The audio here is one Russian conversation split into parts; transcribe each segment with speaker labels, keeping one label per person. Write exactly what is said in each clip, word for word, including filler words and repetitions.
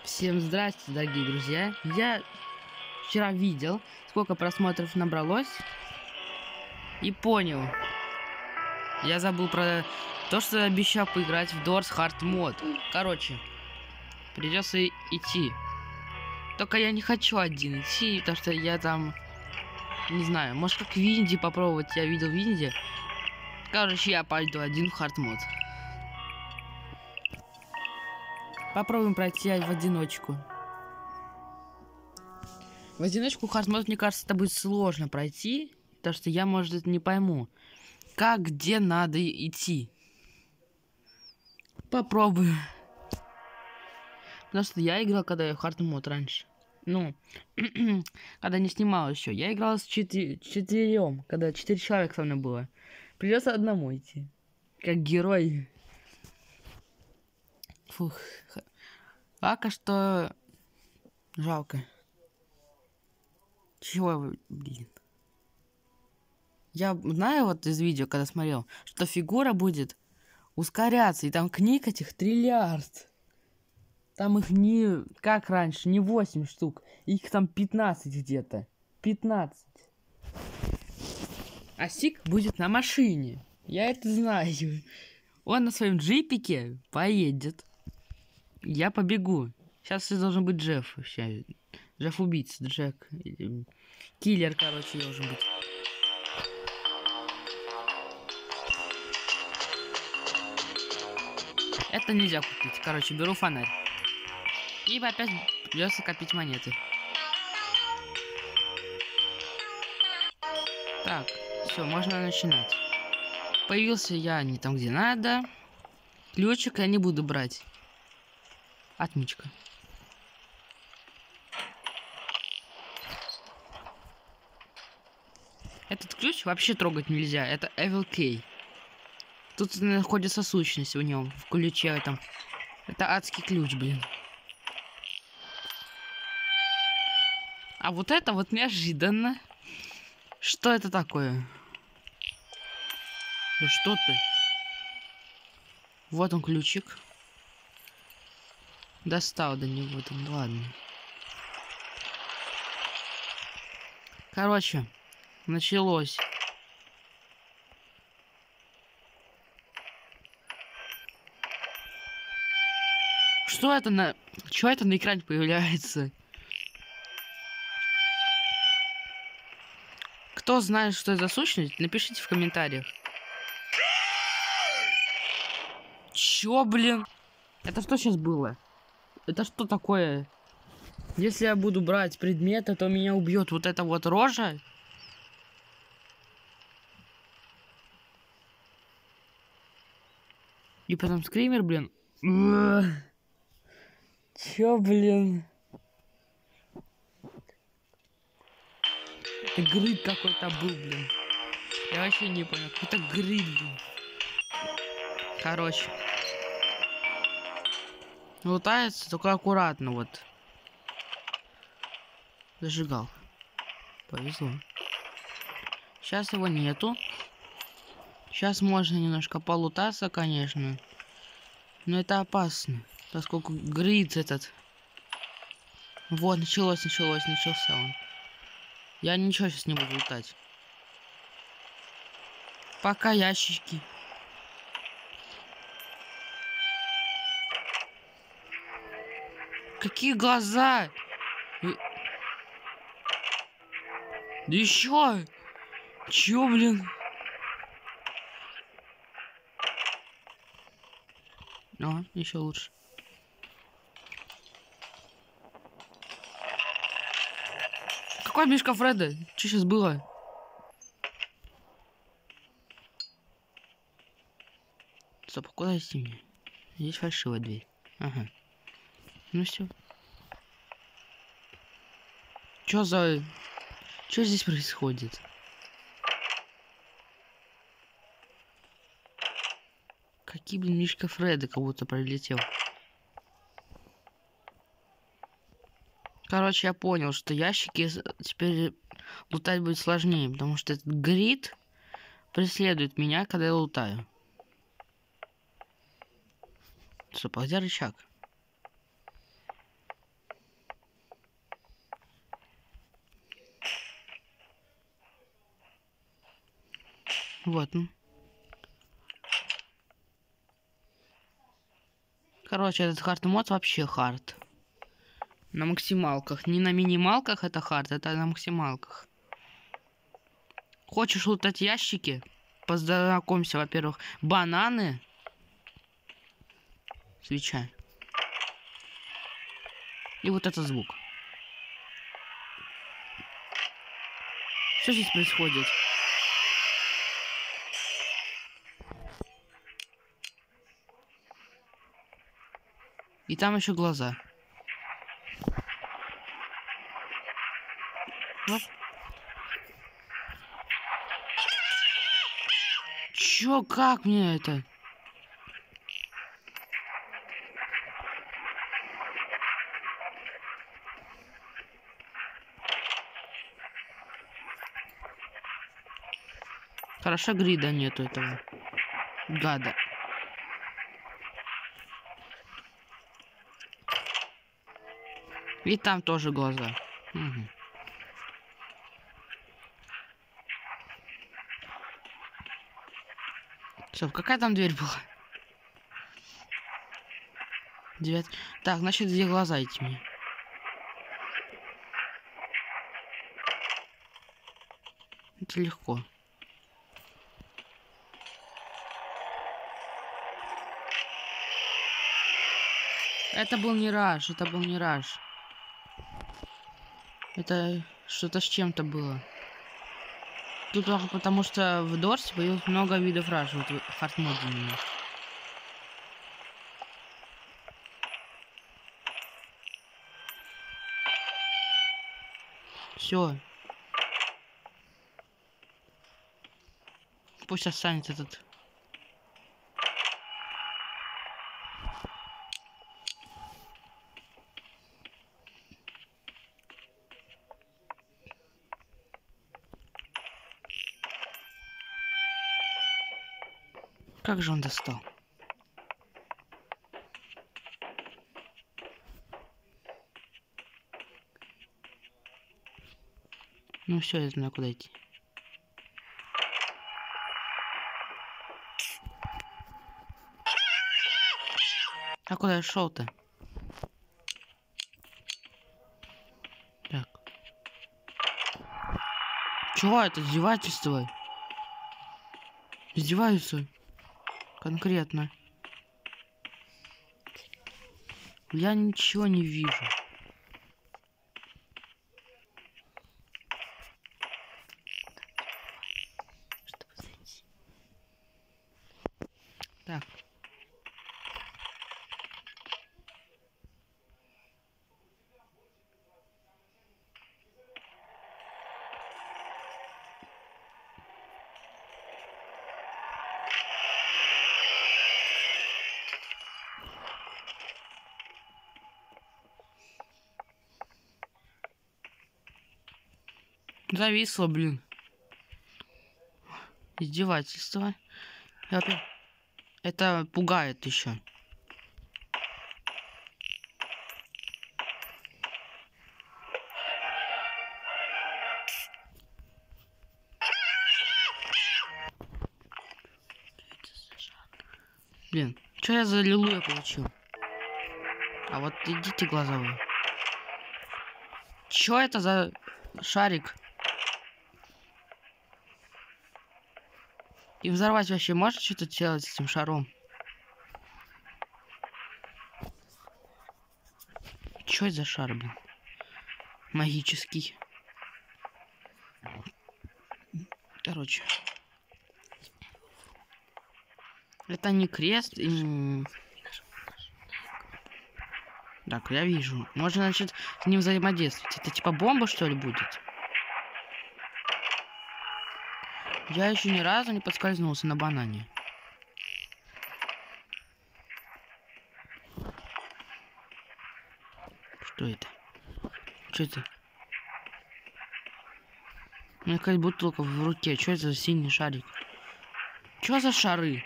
Speaker 1: Всем здрасте, дорогие друзья. Я вчера видел, сколько просмотров набралось, и понял. Я забыл про то, что я обещал поиграть в Doors Hard Mode. Короче, придется идти. Только я не хочу один идти, потому что я там, не знаю, может как в Винди попробовать. Я видел Винди. Короче, я пойду один в Hard Mode. Попробуем пройти в одиночку. В одиночку Hard Mode, мне кажется, это будет сложно пройти, потому что я, может, не пойму, как, где надо идти. Попробую. Потому что я играл, когда я в Hard Mode раньше. Ну, когда не снимал еще. Я играл с четы- четырем, когда четыре человека со мной было. Придется одному идти. Как герой. Фух. Пока что жалко. Чего вы, блин? Я знаю вот из видео, когда смотрел, что фигура будет ускоряться, и там книг этих триллиард. Там их не, как раньше, не восемь штук, их там пятнадцать где-то. пятнадцать. А Сик будет на машине. Я это знаю. Он на своем джипике поедет. Я побегу. Сейчас должен быть Джефф. Сейчас. Джефф убийца, Джек. Киллер, короче, должен быть. Это нельзя купить. Короче, беру фонарь. И опять придется копить монеты. Так, все, можно начинать. Появился я не там, где надо. Ключик я не буду брать. Отмычка. Этот ключ вообще трогать нельзя. Это Evil Key. Тут находится сущность в нем, в ключе этом. Это адский ключ, блин. А вот это вот неожиданно. Что это такое? Да что ты? Вот он ключик. Достал до него там, ладно. Короче, началось. Что это на... Чё это на экране появляется? Кто знает, что это за сущность, напишите в комментариях. Чё, блин? Это что сейчас было? Это что такое? Если я буду брать предметы, то меня убьет вот эта вот рожа. И потом скример, блин. Чё, блин? Это грид какой-то был, блин. Я вообще не понял. Какой-то грид, блин. Короче. Лутается только аккуратно, вот. Зажигал. Повезло. Сейчас его нету. Сейчас можно немножко полутаться, конечно. Но это опасно. Поскольку грид этот. Вот, началось, началось, начался он. Я ничего сейчас не буду лутать. Пока ящички. Какие глаза? Да еще? Чё, блин? О, еще лучше. Какой мишка Фреда? Что сейчас было? Стоп, куда идти мне? Здесь фальшивая дверь. Ага. Ну все. Чё за... Чё здесь происходит? Какие, блин, мишка Фреда как будто пролетел. Короче, я понял, что ящики теперь лутать будет сложнее, потому что этот грид преследует меня, когда я лутаю. Стоп, а где рычаг? Вот он. Короче, этот хард-мод вообще хард. На максималках. Не на минималках это хард, это на максималках. Хочешь лутать ящики? Познакомься, во-первых. Бананы. Свеча. И вот это звук. Что здесь происходит? И там еще глаза. Оп. Чё, как мне это? Хорошо, грида нету этого. Гада. И там тоже глаза. Угу. Все, какая там дверь была? Девять. Так, значит, где глаза эти мне? Это легко. Это был не раш, это был не раш. Это что-то с чем-то было. Тут только потому, что в Дорсе появилось много видов раш, вот в хардмоде именно. Все. Пусть останется этот. Как же он достал? Ну все, я знаю, куда идти. А куда я шел-то? Так. Чего это? Издевательство? Издеваются. Конкретно. Я ничего не вижу. Так. Зависло, блин. Издевательство. Это пугает еще. Блин, что я за лилу получил? А вот идите глазовые. Чё это за шарик? И взорвать вообще может что-то делать с этим шаром? Чё это за шар, блин? Магический. Короче. Это не крест. И... Так, я вижу. Можно, значит, с ним взаимодействовать. Это типа бомба, что ли, будет? Я еще ни разу не подскользнулся на банане. Что это? Что это? У меня какая-то бутылка в руке. Что это за синий шарик? Что за шары?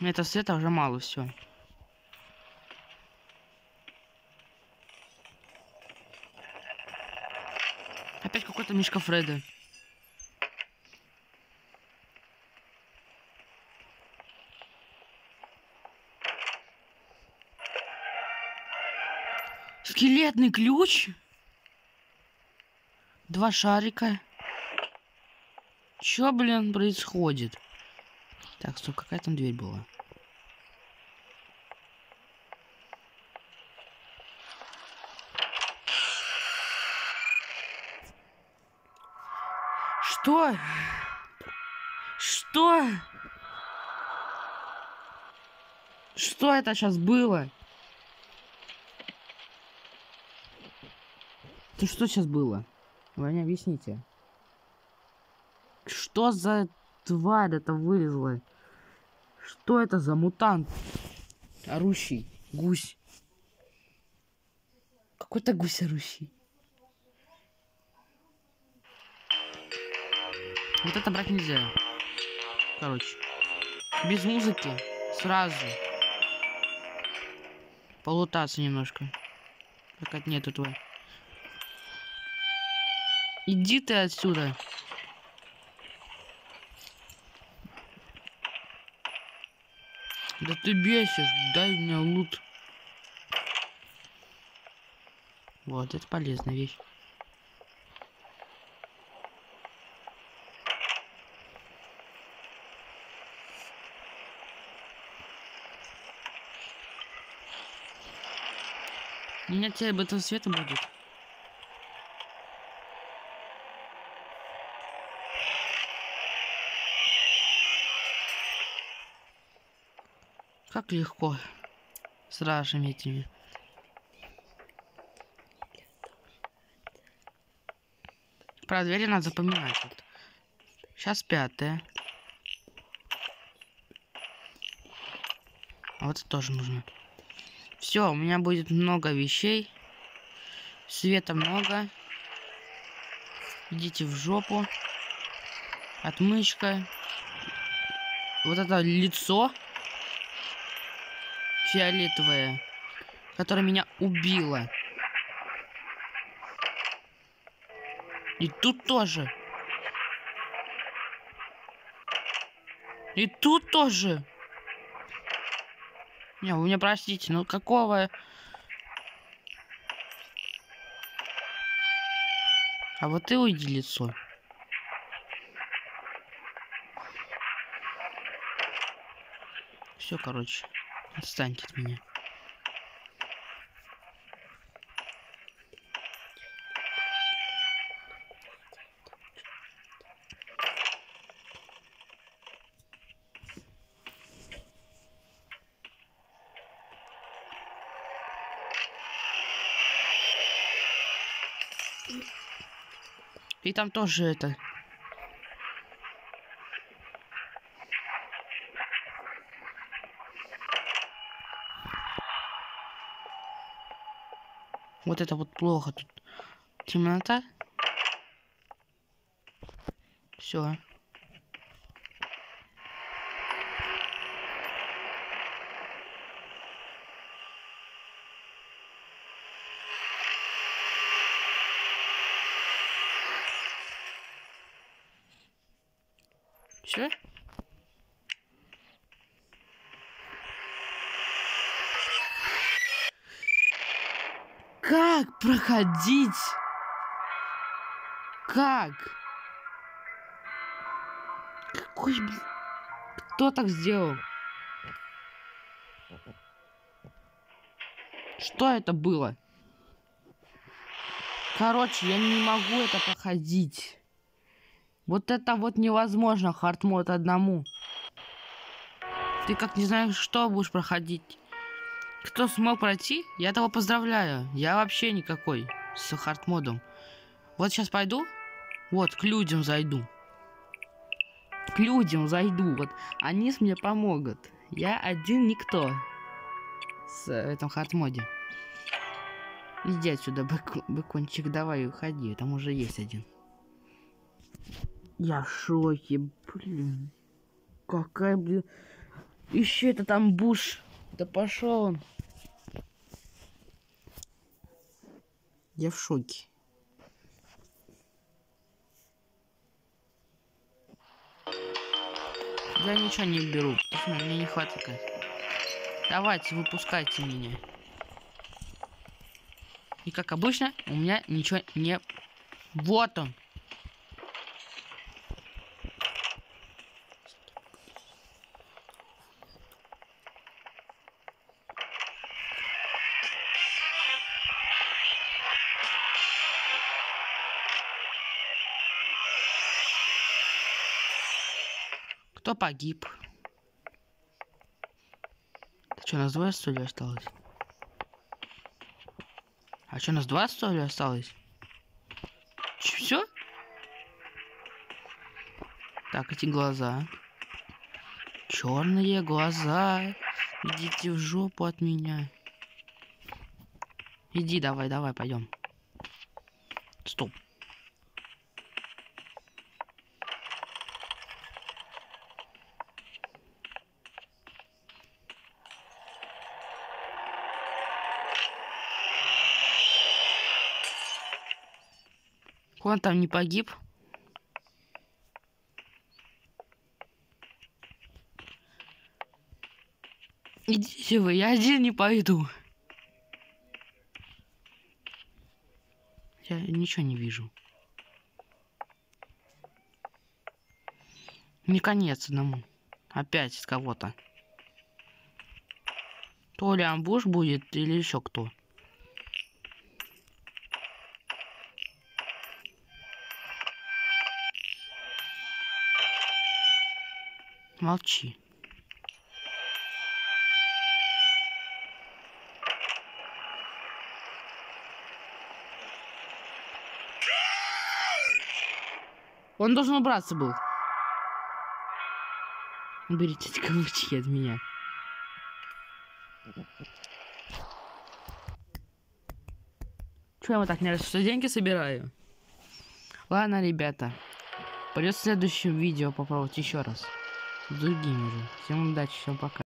Speaker 1: Это света уже мало, все. Опять какой-то Мишка Фреда. Скелетный ключ. Два шарика. Чё, блин, происходит? Так, стоп, какая там дверь была? Что? Что? Что это сейчас было? Ты что сейчас было? Вы мне объясните. Что за тварь это вылезла? Что это за мутант? Орущий гусь. Какой-то гусь орущий. Вот это брать нельзя. Короче. Без музыки. Сразу. Полутаться немножко. Пока нету твой. Иди ты отсюда. Да ты бесишь. Дай мне лут. Вот, это полезная вещь. У меня теперь об этом света будет. Как легко. С ражами этими. Про двери надо запоминать. Вот. Сейчас пятая. А вот это тоже нужно. Все, у меня будет много вещей. Света много. Идите в жопу. Отмычка. Вот это лицо фиолетовое, которое меня убило. И тут тоже. И тут тоже. Не, вы меня простите, ну какого... А вот ты уйди, лицо. Все, короче. Отстаньте от меня. И там тоже это... Вот это вот плохо тут. Темнота. Все. Все? Как проходить? Как? Какой, блин... Кто так сделал? Что это было? Короче, я не могу это проходить. Вот это вот невозможно, хардмод одному. Ты как не знаешь, что будешь проходить. Кто смог пройти, я того поздравляю. Я вообще никакой с хардмодом. Вот сейчас пойду. Вот, к людям зайду. К людям зайду. Вот, они мне помогут. Я один никто. С этом хардмоде. Иди отсюда, бык, быкончик, давай уходи. Там уже есть один. Я в шоке, блин. Какая, блин... Еще это там Буш. Да пошел он. Я в шоке. Я ничего не беру, потому что мне не хватает. Давайте, выпускайте меня. И как обычно, у меня ничего не... Вот он. Кто погиб? Ты что, нас два, что ли, осталось? А что, нас два, что ли, осталось? Все? Так, эти глаза. Черные глаза. Идите в жопу от меня. Иди, давай, давай, пойдем. Стоп. Он там не погиб? Идите вы, я один не пойду. Я ничего не вижу. Не конец одному. Опять с кого-то. То ли амбуш будет, или еще кто. Молчи. Он должен убраться был. Уберите эти каблучки от меня. Чё я вот так не раз, что деньги собираю? Ладно, ребята. Придется в следующем видео попробовать еще раз. С другими же. Всем удачи, всем пока.